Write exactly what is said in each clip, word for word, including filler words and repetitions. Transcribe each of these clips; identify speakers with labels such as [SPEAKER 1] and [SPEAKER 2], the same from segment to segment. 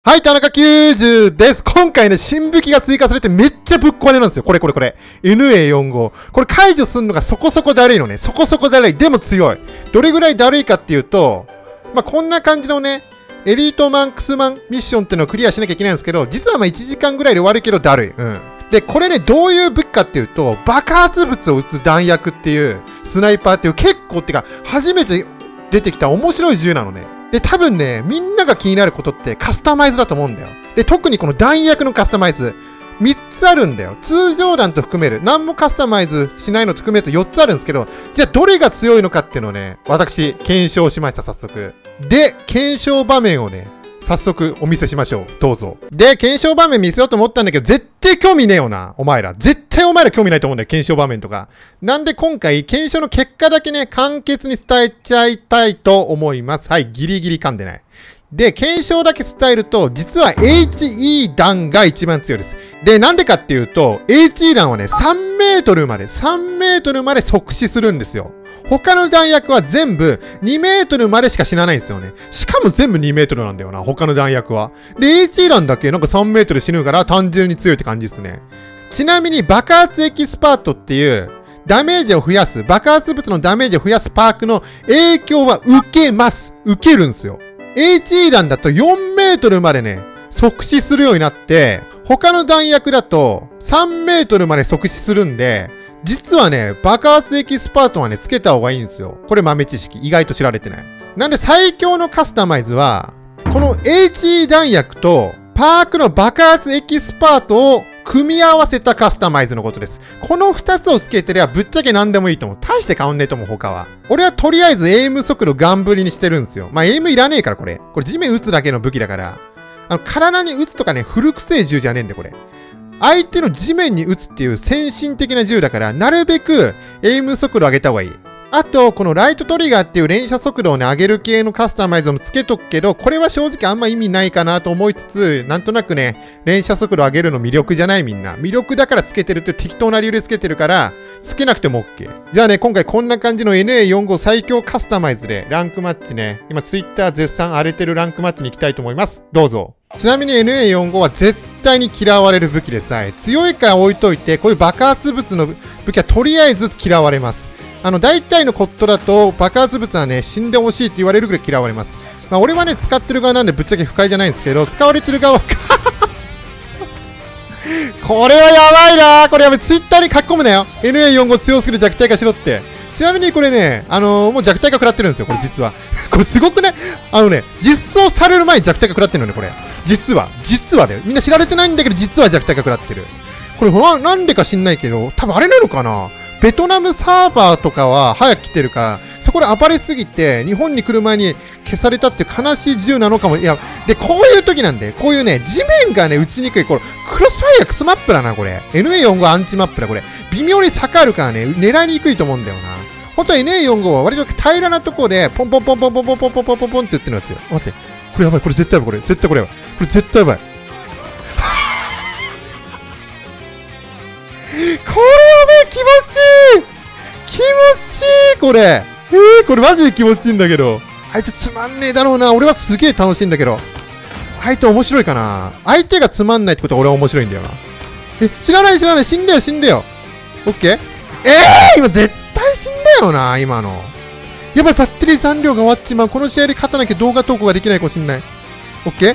[SPEAKER 1] はい、田中きゅうじゅうです。今回ね、新武器が追加されてめっちゃぶっ壊れなんですよ。これこれこれ。エヌエーよんじゅうご。これ解除するのがそこそこだるいのね。そこそこだるい。でも強い。どれぐらいだるいかっていうと、まあ、こんな感じのね、エリートマンクスマンミッションっていうのをクリアしなきゃいけないんですけど、実はまあいちじかんぐらいで終わるけどだるい。うん。で、これね、どういう武器かっていうと、爆発物を撃つ弾薬っていう、スナイパーっていう結構ってか、初めて出てきた面白い銃なのね。で、多分ね、みんなが気になることってカスタマイズだと思うんだよ。で、特にこの弾薬のカスタマイズ、みっつあるんだよ。通常弾と含める。何もカスタマイズしないのと含めるとよっつあるんですけど、じゃあどれが強いのかっていうのをね、私、検証しました、早速。で、検証場面をね、早速お見せしましょう。どうぞ。で、検証場面見せようと思ったんだけど、絶対興味ねえよな。お前ら。絶対お前ら興味ないと思うんだよ。検証場面とか。なんで今回、検証の結果だけね、簡潔に伝えちゃいたいと思います。はい。ギリギリ噛んでない。で、検証だけ伝えると、実は エイチイー 弾が一番強いです。で、なんでかっていうと、エイチイー 弾はね、さんメートルまで、さんメートルまで即死するんですよ。他の弾薬は全部にメートルまでしか死なないんですよね。しかも全部にメートルなんだよな、他の弾薬は。で、エイチイー 弾だけなんかさんメートル死ぬから単純に強いって感じですね。ちなみに爆発エキスパートっていうダメージを増やす、爆発物のダメージを増やすパークの影響は受けます。受けるんですよ。エイチイー 弾だとよんメートルまでね、即死するようになって、他の弾薬だとさんメートルまで即死するんで、実はね、爆発エキスパートはね、つけた方がいいんですよ。これ豆知識。意外と知られてない。なんで最強のカスタマイズは、この エイチイー 弾薬とパークの爆発エキスパートを組み合わせたカスタマイズのことです。この二つをつけてりゃぶっちゃけ何でもいいと思う。大して変わんねえと思う、他は。俺はとりあえずエイム速度ガンブリにしてるんですよ。まあ、エイムいらねえから、これ。これ地面撃つだけの武器だから。あの、体に撃つとかね、古くせえ銃じゃねえんだよ、これ。相手の地面に撃つっていう先進的な銃だから、なるべくエイム速度上げた方がいい。あと、このライトトリガーっていう連射速度をね、上げる系のカスタマイズもつけとくけど、これは正直あんま意味ないかなと思いつつ、なんとなくね、連射速度上げるの魅力じゃないみんな。魅力だからつけてるって適当な理由でつけてるから、つけなくても OK。じゃあね、今回こんな感じの エヌエーよんじゅうご 最強カスタマイズでランクマッチね、今ツイッター絶賛荒れてるランクマッチに行きたいと思います。どうぞ。ちなみに エヌエーよんじゅうご は絶対に嫌われる武器でさえ、強いから置いといて、こういう爆発物の武器はとりあえず嫌われます。あの、大体のコットだと爆発物はね、死んでほしいって言われるぐらい嫌われます。まあ、俺はね、使ってる側なんでぶっちゃけ不快じゃないんですけど、使われてる側はこれはやばいなー。これやばい。ツイッターに書き込むなよ。エヌエーよんじゅうご 強すぎる弱体化しろって。ちなみにこれね、あのー、もう弱体化食らってるんですよ、これ実は。これすごくね、あのね、実装される前に弱体化食らってるのね、これ。実は。実はだよ。みんな知られてないんだけど、実は弱体化食らってる。これな、なんでか知んないけど、多分あれなのかな、ベトナムサーバーとかは早く来てるから、そこで暴れすぎて、日本に来る前に消されたっていう悲しい銃なのかも。いや、で、こういう時なんで、こういうね、地面がね、撃ちにくい。これ、クロスファイアクスマップだな、これ。エヌエーよんじゅうご アンチマップだ、これ。微妙に坂あるからね、狙いにくいと思うんだよな。本当は エヌエーよんじゅうご は割と平らなところで、ポンポンポンポンポンポンポンポンポンポンポンって言ってるんですよ。待って。これやばい、これ絶対やばい、これ。絶対これやばい。これ絶対やばい。これやばい、気持ちいい気持ちいいこれえー、これマジで気持ちいいんだけど。あいつつまんねえだろうな。俺はすげえ楽しいんだけど。相手面白いかな。相手がつまんないってことは俺は面白いんだよな。え、知らない知らない。死んだよ死んだよ。オッケー。えー、今絶対死んだよな、今の。やばい、バッテリー残量が終わっちまう。この試合で勝たなきゃ動画投稿ができないかもしんない。オッケー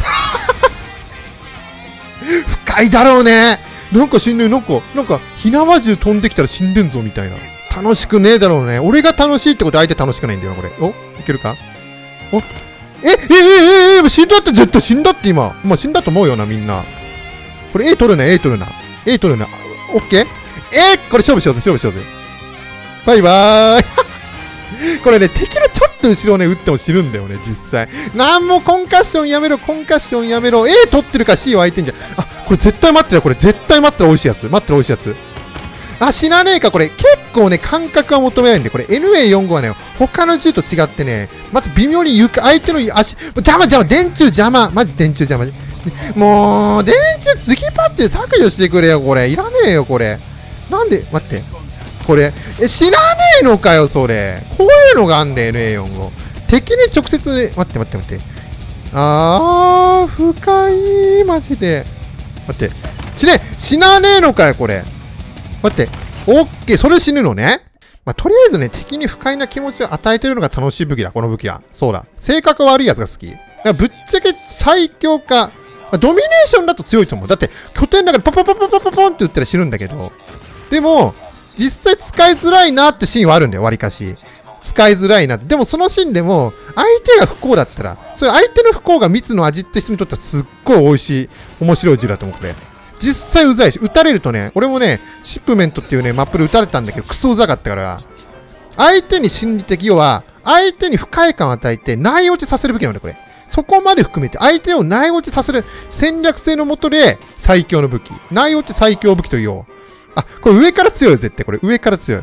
[SPEAKER 1] 深いだろうね。なんか死んでる、なんか、なんか、火縄銃飛んできたら死んでんぞみたいな。楽しくねえだろうね。俺が楽しいってことは相手楽しくないんだよな、これ。おいけるかおええええええ死んだって絶対死んだって今。まあ、死んだと思うよな、みんな。これ A 取るな、A 取るな。A 取るな。オッケーえー、これ勝負しようぜ、勝負しようぜ。バイバーイこれね、敵のちょっと後ろをね、撃っても死ぬんだよね、実際。なんもコンカッションやめろ、コンカッションやめろ。A 取ってるか C を相手にじゃん。あ、これ絶対待ってるよ、これ。絶対待ってる美味しいやつ。待ってる美味しいやつ。あ、死なねえか、これ。結構ね、感覚は求めないんで、これ エヌエーよんじゅうご はね、他の銃と違ってね、また微妙に床、相手の足、邪魔邪魔、電柱邪魔。マジ電柱邪魔。もう、電柱次パッて削除してくれよ、これ。いらねえよ、これ。なんで、待って。これ、え、死なねえのかよ、それ。怖いのがあんだよ、エヌエーよんじゅうご。敵に直接、ね、待って待って待って。 あー、深い。マジで。待って。死ね死なねえのかよ、これ。待って。オッケー。それ死ぬのね。まあ、とりあえずね、敵に不快な気持ちを与えてるのが楽しい武器だ、この武器は。そうだ。性格悪いやつが好き。だからぶっちゃけ最強か。まあ、ドミネーションだと強いと思う。だって、拠点の中でポポポポポポポンって打ったら死ぬんだけど。でも、実際使いづらいなってシーンはあるんだよ、わりかし。使いづらいなって。でもそのシーンでも、相手が不幸だったら、それ相手の不幸が蜜の味って人にとってはすっごい美味しい、面白い銃だと思う、これ。実際うざいし、撃たれるとね、俺もね、シップメントっていうね、マップで撃たれたんだけど、クソうざかったから、相手に心理的、要は、相手に不快感を与えて、内落ちさせる武器なんだよ、これ。そこまで含めて、相手を内落ちさせる戦略性のもとで、最強の武器。内落ち最強武器と言おう。あ、これ上から強いよ、絶対。これ上から強い。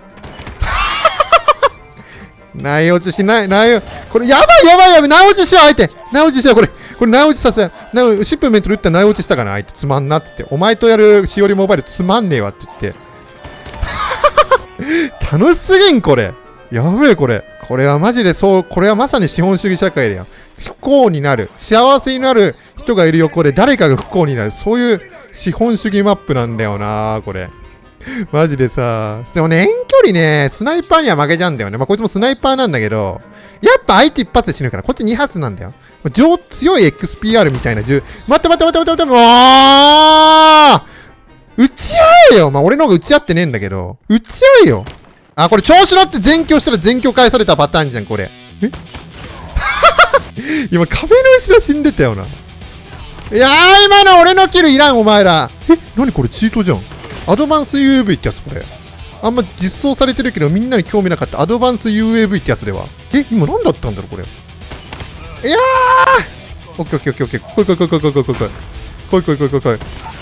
[SPEAKER 1] 内落ちしない、内落ち、これやばいやばいやばい、内落ちしよう、相手。内落ちしよう、これ。これ内落ちさせ、内シップメントで打ったら内落ちしたかな、相手。つまんなって言って。お前とやるしおりモバイルつまんねえわって言って。楽しすぎん、これ。やべえ、これ。これはマジでそう、これはまさに資本主義社会だよ。不幸になる。幸せになる人がいる横で誰かが不幸になる。そういう資本主義マップなんだよな、これ。マジでさ。でもね、遠距離ね、スナイパーには負けちゃうんだよね。まあ、こいつもスナイパーなんだけど、やっぱ相手一発で死ぬから、こっち二発なんだよ。上強い エックスピーアール みたいな銃。待って待って待って待って待って、もう撃ち合えよ。まあ、俺の方が撃ち合ってねえんだけど、撃ち合えよ。あ、これ調子乗って全強したら全強返されたパターンじゃん、これ。え今、壁の後ろ死んでたよな。いやー、今の俺のキルいらん、お前ら。え、何これチートじゃん。アドバンス ユーエーブイ ってやつこれ。あんま実装されてるけどみんなに興味なかったアドバンス ユーエーブイ ってやつでは。え、今何だったんだろうこれ。いやーオッケーオッケーオッケーオッケー。来い来い来い来い来い来い来い来い。来い来い来い来い来い。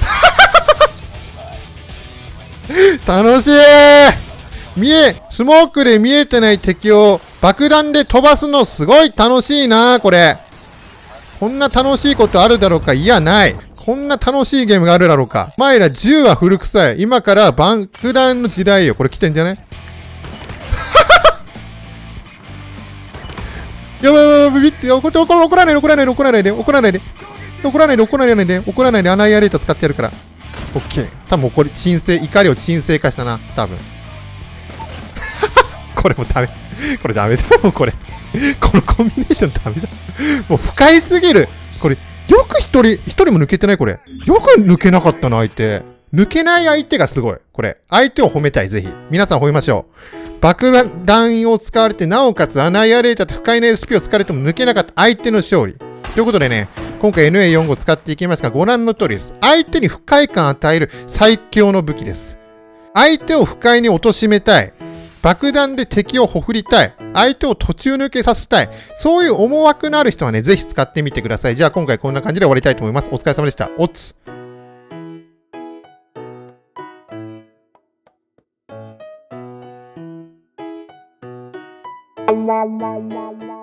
[SPEAKER 1] 楽しい見え、スモークで見えてない敵を爆弾で飛ばすのすごい楽しいなこれ。こんな楽しいことあるだろうか。いや、ない。こんな楽しいゲームがあるだろうか。お前ら銃は古臭い。今から爆弾の時代よ。これ来てんじゃないやばいやばいやばい、ビビって。怒らないで怒らないで怒らないで怒らないで怒らないで怒らないで怒らないでアナイアレーター使ってやるから。オッケー。多分これ鎮静、怒りを鎮静化したな。多分。これもダメ。これダメだもん、これ。このコンビネーションダメだ。もう不快すぎる。これ、よく一人、一人も抜けてないこれ。よく抜けなかったな、相手。抜けない相手がすごい。これ。相手を褒めたい、ぜひ。皆さん褒めましょう。爆弾を使われて、なおかつアナイアレーターと不快な エスピー を使われても抜けなかった相手の勝利。ということでね、今回 エヌエーよんご を使っていきますが、ご覧の通りです。相手に不快感を与える最強の武器です。相手を不快に貶めたい。爆弾で敵をほふりたい。相手を途中抜けさせたい。そういう思惑のある人はね、ぜひ使ってみてください。じゃあ今回こんな感じで終わりたいと思います。お疲れ様でした。おつ。
[SPEAKER 2] la la la la